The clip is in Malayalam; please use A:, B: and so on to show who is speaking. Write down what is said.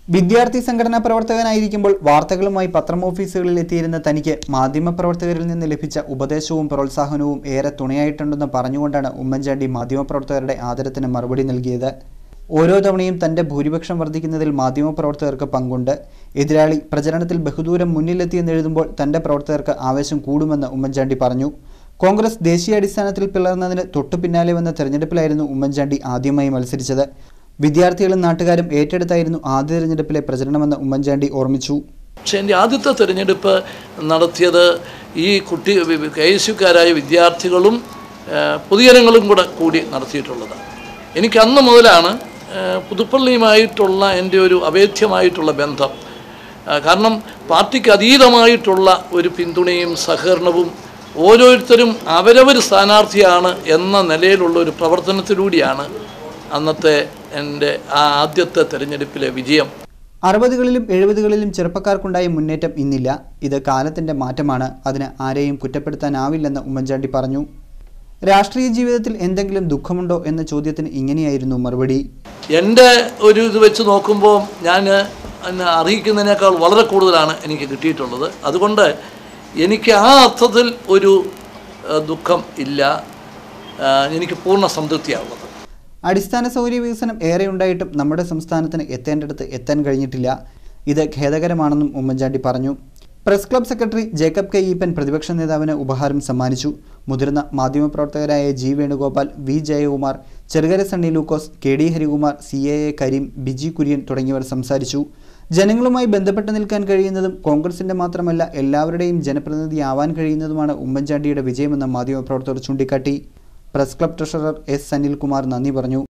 A: വിദ്യാർത്ഥി സംഘടനാ പ്രവർത്തകനായിരിക്കുമ്പോൾ വാർത്തകളുമായി പത്രം ഓഫീസുകളിൽ എത്തിയിരുന്ന തനിക്ക് മാധ്യമപ്രവർത്തകരിൽ നിന്ന് ലഭിച്ച ഉപദേശവും പ്രോത്സാഹനവും ഏറെ തുണയായിട്ടുണ്ടെന്ന് പറഞ്ഞുകൊണ്ടാണ് ഉമ്മൻചാണ്ടി മാധ്യമപ്രവർത്തകരുടെ ആദരത്തിന് മറുപടി നൽകിയത്. ഓരോ തവണയും തന്റെ ഭൂരിപക്ഷം വർദ്ധിക്കുന്നതിൽ മാധ്യമപ്രവർത്തകർക്ക് പങ്കുണ്ട്. എതിരാളി പ്രചരണത്തിൽ ബഹുദൂരം മുന്നിലെത്തിയെന്നെഴുതുമ്പോൾ തന്റെ പ്രവർത്തകർക്ക് ആവേശം കൂടുമെന്ന് ഉമ്മൻചാണ്ടി പറഞ്ഞു. കോൺഗ്രസ് ദേശീയാടിസ്ഥാനത്തിൽ പിളർന്നതിന് തൊട്ടു പിന്നാലെ വന്ന തെരഞ്ഞെടുപ്പിലായിരുന്നു ഉമ്മൻചാണ്ടി ആദ്യമായി മത്സരിച്ചത്. വിദ്യാർത്ഥികളും നാട്ടുകാരും ഏറ്റെടുത്തായിരുന്നു ആദ്യ തെരഞ്ഞെടുപ്പിലെ പ്രചരണമെന്ന് ഉമ്മൻചാണ്ടി ഓർമ്മിച്ചു.
B: പക്ഷേ എൻ്റെ ആദ്യത്തെ തെരഞ്ഞെടുപ്പ് നടത്തിയത് ഈ KSUക്കാരായ വിദ്യാർത്ഥികളും പൊതുജനങ്ങളും കൂടി നടത്തിയിട്ടുള്ളതാണ്. എനിക്ക് അന്ന് മുതലാണ് പുതുപ്പള്ളിയുമായിട്ടുള്ള എൻ്റെ ഒരു അഭേദ്യമായിട്ടുള്ള ബന്ധം. കാരണം പാർട്ടിക്ക് അതീതമായിട്ടുള്ള ഒരു പിന്തുണയും സഹകരണവും ഓരോരുത്തരും അവരവർ സ്ഥാനാർത്ഥിയാണ് എന്ന നിലയിലുള്ള ഒരു പ്രവർത്തനത്തിലൂടെയാണ് അന്നത്തെ എൻ്റെ ആദ്യത്തെ തെരഞ്ഞെടുപ്പിലെ വിജയം.
A: 60കളിലും 70കളിലും ചെറുപ്പക്കാർക്കുണ്ടായ മുന്നേറ്റം ഇന്നില്ല. ഇത് കാലത്തിൻ്റെ മാറ്റമാണ്. അതിന് ആരെയും കുറ്റപ്പെടുത്താനാവില്ലെന്ന് ഉമ്മൻചാണ്ടി പറഞ്ഞു. രാഷ്ട്രീയ ജീവിതത്തിൽ എന്തെങ്കിലും ദുഃഖമുണ്ടോ എന്ന ചോദ്യത്തിന് ഇങ്ങനെയായിരുന്നു മറുപടി.
B: എൻ്റെ ഒരു ഇത് വെച്ച് നോക്കുമ്പോൾ ഞാൻ അറിയിക്കുന്നതിനേക്കാൾ വളരെ കൂടുതലാണ് എനിക്ക് കിട്ടിയിട്ടുള്ളത്. അതുകൊണ്ട് എനിക്ക് ആ അർത്ഥത്തിൽ ഒരു ദുഃഖം ഇല്ല. എനിക്ക് പൂർണ്ണ സംതൃപ്തിയാവുന്നത്.
A: അടിസ്ഥാന സൗകര്യ വികസനം ഏറെ ഉണ്ടായിട്ടും നമ്മുടെ സംസ്ഥാനത്തിന് എത്തേണ്ടടുത്ത് എത്താൻ കഴിഞ്ഞിട്ടില്ല. ഇത് ഖേദകരമാണെന്നും ഉമ്മൻചാണ്ടി പറഞ്ഞു. Press club secretary Jacob K Eappen പ്രതിപക്ഷ നേതാവിന് ഉപഹാരം സമ്മാനിച്ചു. മുതിർന്ന മാധ്യമപ്രവർത്തകരായ ജി വേണുഗോപാൽ, വി ജയകുമാർ, ചെറുകര സണ്ണി ലൂക്കോസ്, KD ഹരികുമാർ, CAA കരീം, ബിജി കുര്യൻ തുടങ്ങിയവർ സംസാരിച്ചു. ജനങ്ങളുമായി ബന്ധപ്പെട്ട് നിൽക്കാൻ കഴിയുന്നതും കോൺഗ്രസിൻ്റെ മാത്രമല്ല എല്ലാവരുടെയും ജനപ്രതിനിധിയാവാൻ കഴിയുന്നതുമാണ് ഉമ്മൻചാണ്ടിയുടെ വിജയമെന്ന് മാധ്യമപ്രവർത്തകർ ചൂണ്ടിക്കാട്ടി. Press club treasurer S.Sanil Kumar നന്ദി പറഞ്ഞു.